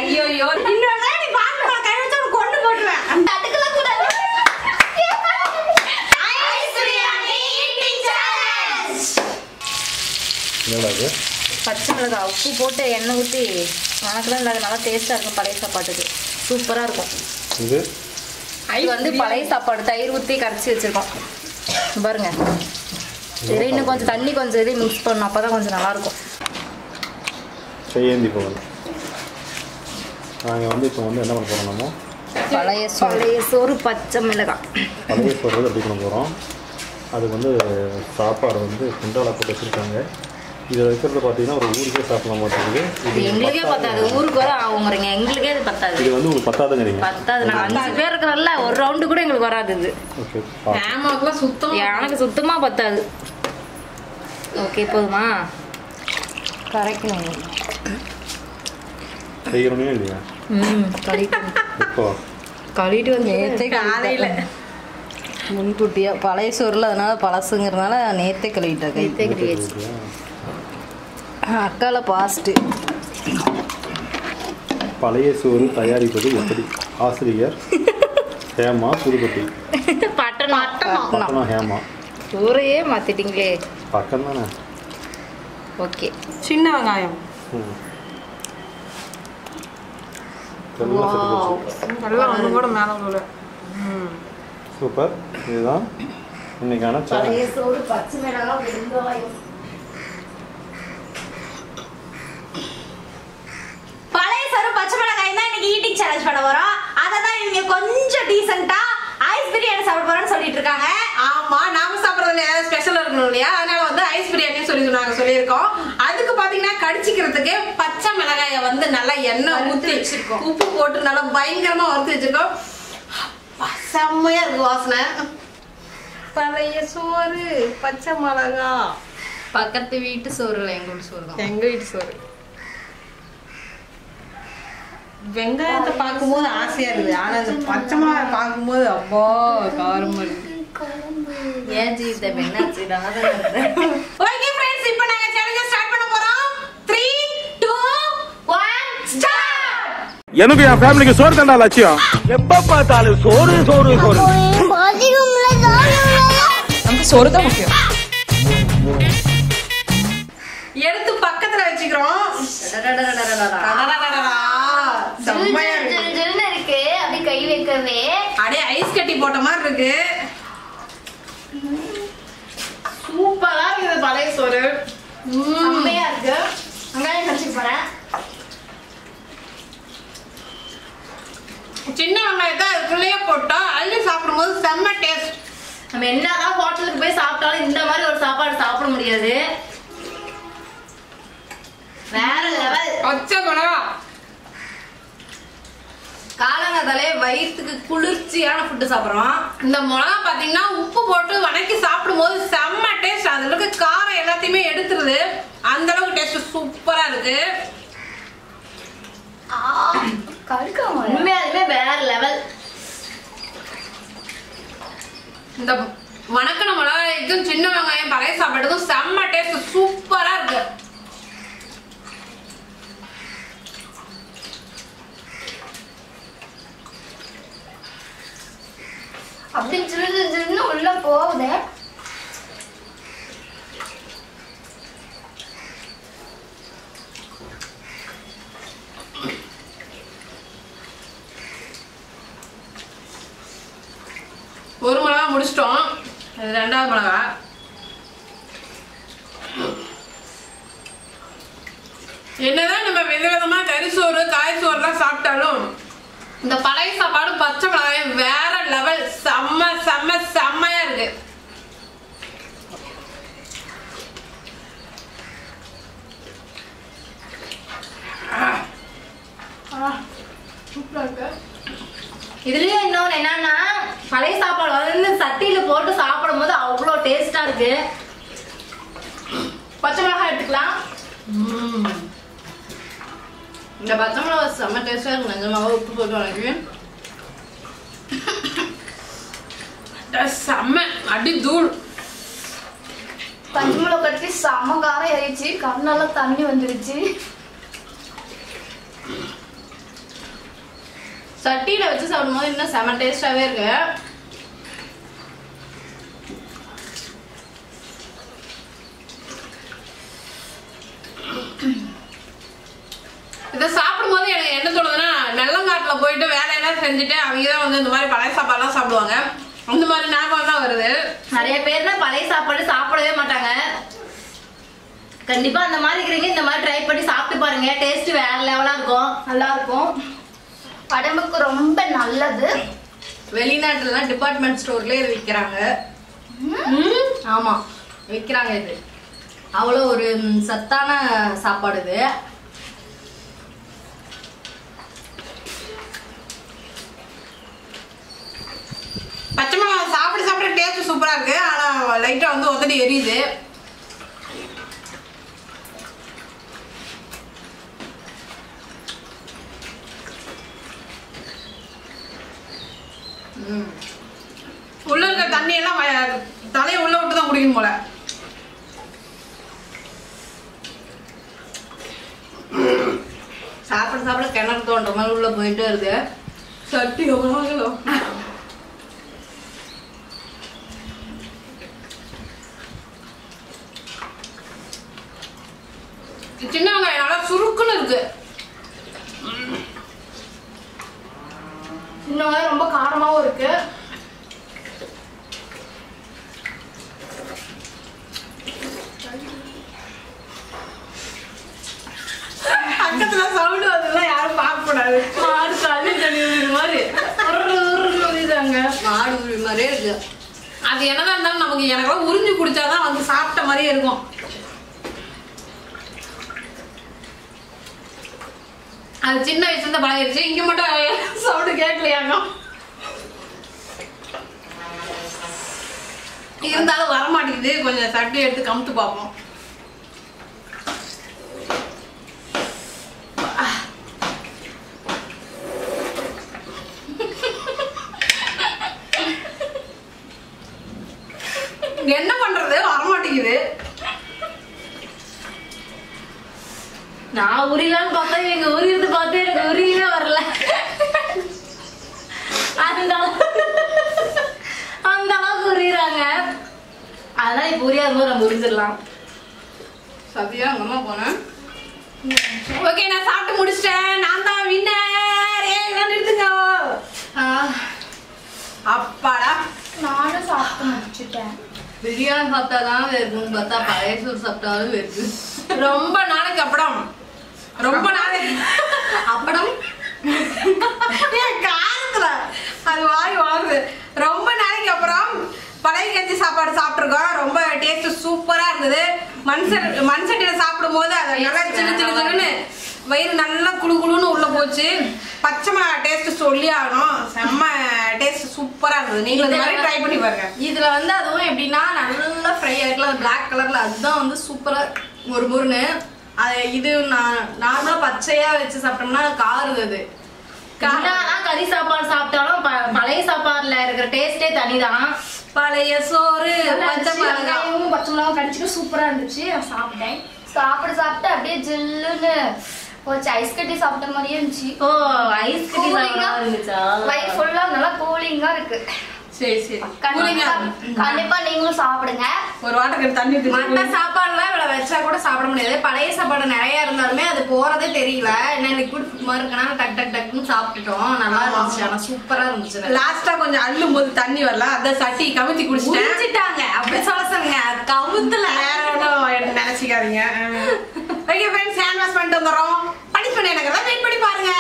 ஐயோ இன்னொரு நாள் நீ பாத்து கை வச்சு கொண்டு போடுவேன். தட்டுக்கல கூட. Ice biryani eating challenge. என்னடா இது? பச்சை மிளகாய் உப்பு போட்டு எண்ணெய் ஊற்றி வணக்கலாம். இல்லாத நல்லா டேஸ்ட்டாக இருக்கும் பழைய சாப்பாட்டுக்கு. சூப்பராக இருக்கும். இது வந்து பழைய சாப்பாடு தயிர் ஊற்றி கரைச்சி வச்சுருக்கோம் பாருங்க. இதில் இன்னும் கொஞ்சம் தண்ணி கொஞ்சம் இதையும் மிக்ஸ் பண்ணணும். அப்போ தான் கொஞ்சம் நல்லாயிருக்கும். செய்யந்தி போகணும். நாங்கள் வந்து இப்போ வந்து என்ன பண்ண போகிறோம்? நம்ம பழைய சோறு பச்சை மிளகாய் பழைய சோறு எப்படி பண்ண போகிறோம்? அது வந்து சாப்பாடு வந்து குண்டால போட்டு வச்சுருக்காங்க. இதில் வைக்கிறது பார்த்தீங்கன்னா ஒரு ஊருக்கே சாப்பிடலாம் மாட்டேங்குது. இது எங்களுக்கே பத்தாது. ஊருக்கு வர ஆகுங்கிறீங்க. எங்களுக்கே இது பத்தாது. இது வந்து உங்களுக்கு பத்தாதுங்கிறீங்க. பத்தாது. நாங்கள் 5 பேர் இருக்கிறோம்ல, ஒரு ரவுண்டு கூட எங்களுக்கு வராது இது. ஓகே. ஹேமாக்குலாம் சுத்தம் எனக்கு சுத்தமாக பத்தாது. ஓகே போதுமா? கரெக்டுங்க. செய்கிறோமே இல்லையா? கழிட்டு இப்போ கழிட்டு வந்து நேற்றே காலையில் முன்கூட்டியாக பழைய சோறில் அதனால பழசுங்கிறதுனால நேற்றே கழுவிட்டேன். கைத்தே கழுவியாச்சு. அக்கால பாஸ்ட்டு. பழைய சோறு தயாரிப்பது எப்படி? ஆசிரியர் ஹேமா புதுப்பட்டி. பட்டணம் ஹேமா. சோறையே மாற்றிட்டீங்களே. பக்கம் தானே. ஓகே. சின்ன வெங்காயம் எல்லாம் ஒன்று கூட மேலே உள்ள. சூப்பர். இதுதான் இன்னைக்கான பழைய சோறு பச்சை மிளகாய் வெங்காயம். பழைய சோறு பச்சை மிளகாய் தான் இன்னைக்கு ஈட்டிங் சேலஞ்ச் பண்ண போறோம். அதை தான் இவங்க கொஞ்சம் டீசெண்டா ஐஸ் பிரியாணி சாப்பிட போறோம்னு சொல்லிட்டு இருக்காங்க. ஆமா, நாம சாப்பிடுறதுல ஏதாவது ஸ்பெஷல் இருக்கணும் இல்லையா? அதனால வந்து ஐஸ் பிரியாணின்னு சொல்லி நாங்க சொல்லியிருக்கோம். அதுக்கு பாத்தீங்கன்னா கடிச்சிக்கிறதுக்கு பச்சை மிளகாயை வந்து நல்லா எண்ணெய் ஊற்றி வச்சிருக்கோம். உப்பு போட்டு நல்லா பயங்கரமா வறுத்து வச்சிருக்கோம். செம்மையா இருக்கு வாசனை. பழைய சோறு பச்சை மிளகா. பக்கத்து வீட்டு சோறு இல்லை, எங்க வீட்டு சோறு தான். எங்க வீட்டு சோறு. வெங்காயத்தை பார்க்கும்போது ஆசையா இருக்குது. ஆனா இந்த பச்சை மிளகாய் பார்க்கும்போது அப்பா காரமா இருக்கு. ஏன் ஜீவிதா என்னாச்சு? ஓகே फ्रेंड्स, இப்போ நாங்க சேலஞ்ச் ஸ்டார்ட் பண்ண போறோம். 3 2 1 ஸ்டார்ட். எனக்கு என் ஃபேமிலிக்கு சோறு தான்டா லட்சியம். எப்ப பார்த்தாலும் சோறு சோறு சோறு. நமக்கு சோறு தான் முக்கியம். எடுத்து பக்கத்துல வச்சுக்கிறோம். செம்மையா இருக்கு. ஜில்லுன்னு இருக்கு. அப்படியே கை வைக்கவே அப்படியே ஐஸ் கட்டி போட்ட மாதிரி இருக்கு. சூப்பரா இருக்குது பழைய சோறு. செம்மையா இருக்கு. வெங்காயம் கடிச்சு போறேன். சின்ன வெங்காயத்தை அதுக்குள்ளேயே போட்டோம். அள்ளி சாப்பிடும்போது செம்ம டேஸ்ட். நம்ம என்னதான் ஹோட்டலுக்கு போய் சாப்பிட்டாலும் இந்த மாதிரி ஒரு சாப்பாடு சாப்பிட முடியாது. வேற லெவல். பச்சை மிளகா காலங்காத்தாலே வயிற்றுக்கு குளிர்ச்சியான ஃபுட்டு சாப்பிட்றோம். இந்த மிளகா பாத்தீங்கன்னா உப்பு போட்டு வதக்கி சாப்பிடும்போது செம்ம டேஸ்ட். அதுல இருக்க காரம் எல்லாத்தையுமே எடுத்துருது. அந்த அளவுக்கு டேஸ்ட் சூப்பரா இருக்கு. உண்மையாலுமே வேற லெவல். இந்த வணக்கின மிளகாய்க்கும் சின்ன வெங்காயம் பழைய சாப்பாட்டுக்கும் செம்ம டேஸ்ட் சூப்பரா இருக்கு. அப்படி சின்ன உள்ள போகுது. ஒரு மிளகா முடிச்சிட்டோம். ரெண்டாவது மிளகா. என்னதான் நம்ம விதவிதமா கறிசோறு காய் சோறுலாம் சாப்பிட்டாலும் இந்த பழைய சாப்பாடு பச்சை மிளகாய் வேற லெவல். செம்ம செம்ம செம்மையா இருக்கு. இதுலயே இன்னொன்னு என்னன்னா பழைய சாப்பாடு வந்து சட்டியில போட்டு சாப்பிடும் போது அவ்வளோ டேஸ்டா இருக்கு. பச்சை மிளகாய் எடுத்துக்கலாம். இந்த பச்சை மிளகாய் செம்ம டேஸ்டா இருக்கு. நிஜமாவே உப்பு போட்டு வணக்கி செம்ம அடி தூள். பச்சை மிளகாய் கட்டி செம்ம காரம் ஏறிச்சு. கண்ணெல்லாம் தண்ணி வந்துருச்சு. சட்டியில வச்சு சாப்பிடும்போது இன்னும் செம டேஸ்டாவே இருக்கு. இதை சாப்பிடும்போது எனக்கு என்ன தோணுதுன்னா, நெல்லங்காட்டுல போயிட்டு வேலையெல்லாம் செஞ்சுட்டு அவங்க தான் வந்து இந்த மாதிரி பழைய சாப்பாடுலாம் சாப்பிடுவாங்க. அந்த மாதிரி ஞாபகம் தான் வருது. நிறைய பேர்னா பழைய சாப்பாடு சாப்பிடவே மாட்டாங்க. கண்டிப்பா அந்த மாதிரி இருக்கிறீங்க, இந்த மாதிரி ட்ரை பண்ணி சாப்பிட்டு பாருங்க. டேஸ்ட் வேற லெவலா இருக்கும், நல்லா இருக்கும், உடம்புக்கு ரொம்ப நல்லது. வெளிநாட்டுலாம் டிபார்ட்மெண்ட் ஸ்டோர்லயே இது விற்கிறாங்க. ஆமா விற்கிறாங்க. இது அவ்வளோ ஒரு சத்தான சாப்பாடு. இது பச்சை மிளகாய் சாப்பிட சாப்பிட டேஸ்ட் சூப்பரா இருக்கு. ஆனா லைட்டா வந்து ஒத்தடி எரியுது. உள்ள இருக்க தண்ணி எல்லாம் தலையை உள்ள விட்டு தான் குடிக்கணும் போல. சாப்பிட சாப்பிட கிணறு தோன்ற மாதிரி உள்ள போயிட்டே இருக்கு. சட்டி எவ்வளோ சின்ன வெங்காயம் நல்லா சுருக்குன்னு இருக்கு. சின்ன வெங்காயம் ரொம்ப காரமாவும் இருக்கு. பக்கத்துல சவுண்ட் வந்ததுலாம் யாரும் பார்க்க கூடாது. மாடு தண்ணி தண்ணி மாதிரி மாடு உரி மாதிரியே இருக்கு. அது என்னதான் இருந்தாலும் நமக்கு எனக்கெல்லாம் உறிஞ்சு குடிச்சாதான் வந்து சாப்பிட்ட மாதிரியே இருக்கும். அது சின்ன வயசுல இருந்து பழகிடுச்சு. இங்க மட்டும் சவுண்டு கேட்கலையாங்க. இருந்தாலும் வரமாட்டேங்குது. கொஞ்சம் சட்டி எடுத்து கமுத்து பார்ப்போம். என்ன பண்றது, வரமாட்டேங்குது. நான் உரியலான்னு பார்த்தா எங்க உரியது பார்த்து எனக்கு உரியவே வரல. அந்த அளவுக்கு உரியுறாங்க. அதனால இப்ப உரியாத போது நம்ம உரிஞ்சிடலாம். சத்யா அங்க அம்மா போனேன். ஓகே, நான் சாப்பிட்டு முடிச்சிட்டேன். நான் தான் வின்னர். நிறுத்துங்க. அப்பாடா, நானும் சாப்பிட்டு முடிச்சுட்டேன். பிரியாணி சாப்பிட்டாதான் வெறுக்கும் பார்த்தா பழைய சோறு சாப்பிட்டாலும் வெறுக்கு. ரொம்ப நாளைக்கு அப்புறம் அப்படம் காரத்துல அது வாய் வாங்குது. ரொம்ப நாளைக்கு அப்புறம் பழைய கஞ்சி சாப்பாடு சாப்பிட்டுருக்கோம். ரொம்ப டேஸ்ட் சூப்பரா இருந்தது. மண் சட்டியில சாப்பிடும் போது அதை நல்லா சின்ன வயிறு நல்லா குழு குழுன்னு உள்ள போச்சு. பச்சை மிளகாய் டேஸ்ட் சொல்லி ஆகணும். செம்ம டேஸ்ட் சூப்பரா இருந்தது. நீங்க இந்த மாதிரி ட்ரை பண்ணி பாருங்க. இதுல வந்து அதுவும் எப்படின்னா நல்லா ஃப்ரை ஆயிருக்கலாம். பிளாக் கலர்ல அதுதான் வந்து சூப்பரா ஒரு முருன்னு. அது இது நார்மலா பச்சையா வச்சு சாப்பிட்டோம்னா காருது. அது கறி சாப்பாடு சாப்பிட்டாலும் பழைய சாப்பாடுல இருக்கிற டேஸ்டே தனிதான். பழைய சோறு பச்சை மிளகாய் கடிச்சிட்டு சூப்பரா இருந்துச்சு. சாப்பிட்டேன். சாப்பிட்டு அப்படியே ஜில்லுன்னு போச்சு. ஐஸ் கட்டி சாப்பிட்ட மாதிரியே இருந்துச்சு. ஓ, ஐஸ் கட்டி இருந்துச்சா? வயிறு ஃபுல்லா நல்லா கூலிங்கா இருக்கு. சரி சரி, கண்டிப்பா நீங்களும் சாப்பிடுங்க. ஒரு வாட்டர் தண்ணி. மற்ற சாப்பாடுலாம் இவ்வளவு வச்சா கூட சாப்பிட முடியாது. பழைய சாப்பாடு நிறைய இருந்தாலுமே அது போறதே தெரியல. என்ன லிக்விட் ஃபுட் மாதிரி இருக்கனால டக் டக்குன்னு சாப்பிட்டுட்டோம். நல்லா இருந்துச்சு. ஆனா சூப்பரா இருந்துச்சு. லாஸ்டா கொஞ்சம் அள்ளும் போது தண்ணி வரல. அதான் சட்டி கவுத்தி குடிச்சிட்டாங்க. அப்படி சொல்ல சொல்லுங்க. கவுத்துல வேற ஒன்றும் நினைச்சிக்காதீங்க. ஓகே ஃப்ரெண்ட்ஸ், ஹேண்ட் வாஷ் பண்ணிட்டு வந்துடுறோம். பனிஷ்மெண்ட் எனக்கு தான் வெயிட் பண்ணி பாருங்க.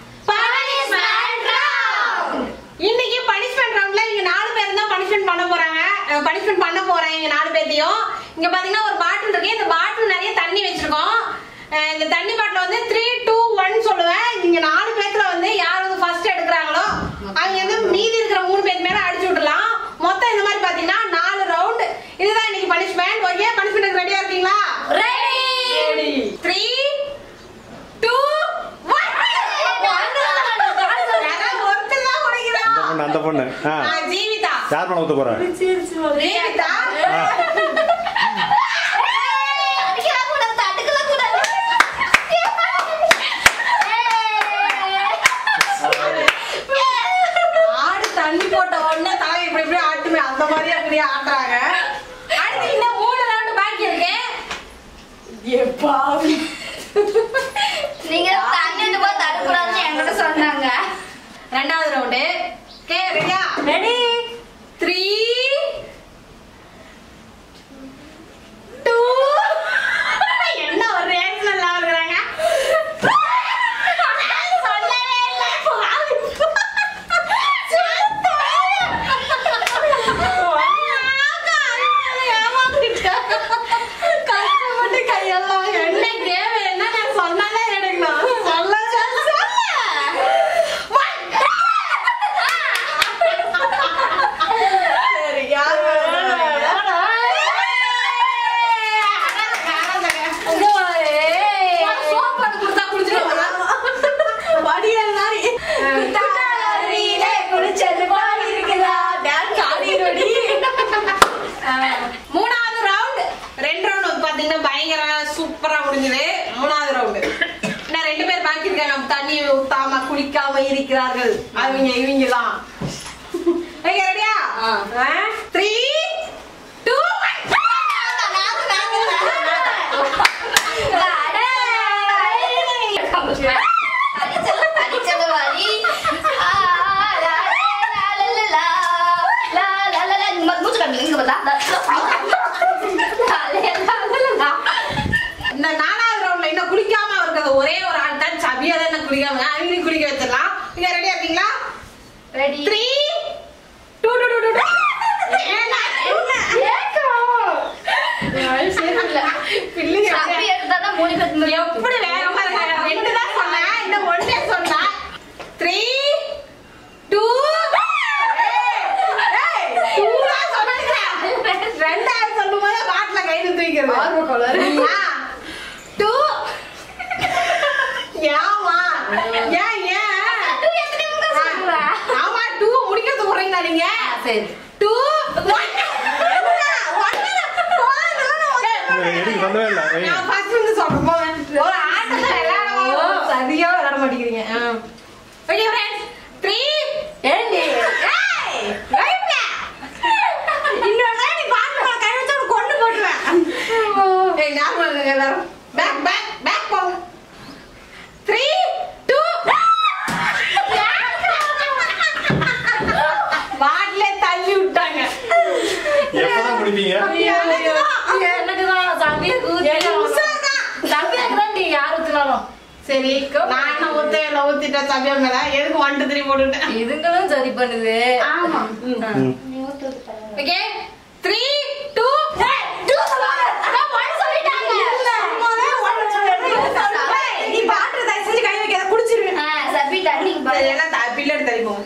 இன்னைக்கு பனிஷ்மெண்ட் ரவுண்ட்ல இங்க 4 பேர் தான் பனிஷ்மெண்ட் பண்ண போறாங்க. பனிஷ்மெண்ட் பண்ண போறேன் இங்க 4 பேர்த்தையும். இங்க பாத்தீங்கன்னா ஒரு பாட்டில் இருக்கு. இந்த பாட்டில் நிறைய தண்ணி வச்சிருக்கோம். இந்த தண்ணி பாட்டில் வந்து 3, 2, 1 சொல்லுவேன். இங்க 4 பேர்ல வந்து யார் வந்து ஃபர்ஸ்ட் எடுக்கிறாங்களோ அவங்க வந்து மீதி இருக்கிற 3 பேர் மேல அடிச்சு விடலாம். மொத்தம் இந்த மாதிரி பாத்தீங்கன்னா 4 ரவுண்ட். இதுதான் இன்னைக்கு பனிஷ்மெண்ட். ஓகே, பனிஷ்மெண்ட் ரெடியா இருக்கீங்களா? ரெடி. 3, 2, 1. அந்த பொண்ணு ஜீவிதா. யார் பண்ண ஊத்த போற? ஜீவிதா. இருக்காங்க தண்ணி ஊத்தாம குளிக்காம இருக்கிறார்கள் இவங்கதான். ரெடியா? 3 2 இந்த 4வது ரவுண்ட்ல இன்னும் குளிக்காம இருக்கிறது ஒரே ஒரு ஆள் தான் சபியா தான் என்ன குளிக்காம அவங்களையும் குளிக்க வச்சிடலாம். நீங்க ரெடியா இருக்கீங்களா? ரெடி. 3 2 2 2 எப்படி வேகமா இருக்காங்க? 2 தான் சொன்னேன், இன்னும் 1 சொன்னேன். 3 2 2 சொல்லும் போது பாட்டில கையில தூக்கிறது. 2 ஏமா ஆமா 2 முடிக்கிறது போறீங்களா நீங்க? சரி 2 எனக்கு சொல்லவே இல்லை. நான் ஃபர்ஸ்ட் வந்து சொல்றேன். ஒரு ஆட்டத்துல விளையாடவும் சரியா விளையாட மாட்டேங்கிறீங்க. ஓகே फ्रेंड्स 3 ஏண்டி இன்னொரு நீ பாட்டு கை வச்சு கொண்டு போடுவேன். ஏய் நார்மல் எல்லாரும் பேக் பேக் பேக் போங்க. 3 2 பாட்ல தள்ளி விட்டாங்க. எப்பதான் முடிப்பீங்க? எனக்குதான் சபியா சபியாக்குதான் நீ யார் ஊத்தினாலும் சரி நான் ஊத்திட்டேன் சபியா மேல. எதுக்கு 1 2 3 போட்டுட்டேன். இதுங்களும் சரி பண்ணுது. ஆமா. ஓகே 3 2 2 சொல்லிட்டாங்க. நீ பாட்டு தயவு செஞ்சு கை வைக்காத குடிச்சிருவேன். சபி தண்ணி எல்லாம் பில்லடி தள்ளிப்போம்.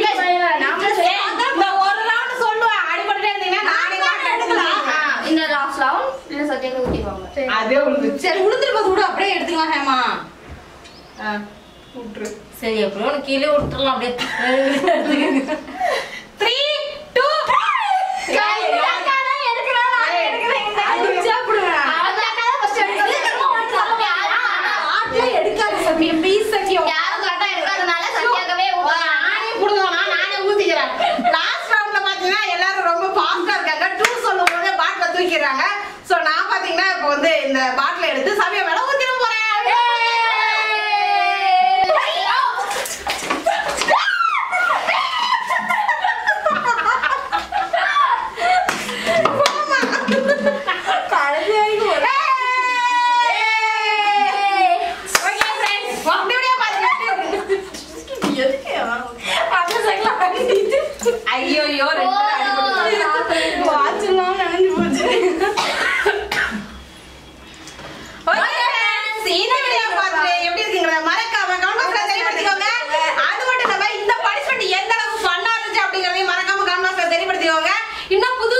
இந்த ஒரு ரவுண்ட் சொல்லுவேன். அடிபட்டுட்டே இருந்தீங்கன்னா நானே காட்டு எடுக்கலாம். இந்த லாஸ்ட் ரவுண்ட் இல்ல சத்தியங்க ஊத்திடுவாங்க. அதே உழுது. சரி உளுந்துட்டு போது விடு, அப்படியே எடுத்துக்கலாம். ஹேமா விட்டுரு. சரி அப்படியே உனக்கு கீழே விட்டுறலாம் அப்படியே. 3 2 தூக்கிறாங்க. சோ நான் பாத்தீங்கன்னா இப்போ வந்து இந்த பாட்டில எடுத்து சபியா மேல ஊத்திட போறேன். ஐயோ வாட்செல்லாம் நனைஞ்சு போச்சு. இந்த வீடியோ பார்த்துட்டு எப்படி இருக்கீங்களா மறக்காம கமெண்ட் பாக்ஸ்ல தெரியப்படுத்திக்கோங்க. அது மட்டும் இல்லாம இந்த பனிஷ்மென்ட் எந்த அளவுக்கு ஃபன்னா இருந்துச்சு அப்படிங்கறதையும் மறக்காம கமெண்ட் பாக்ஸ்ல தெரியப்படுத்திக்கோங்க. இன்னும் புது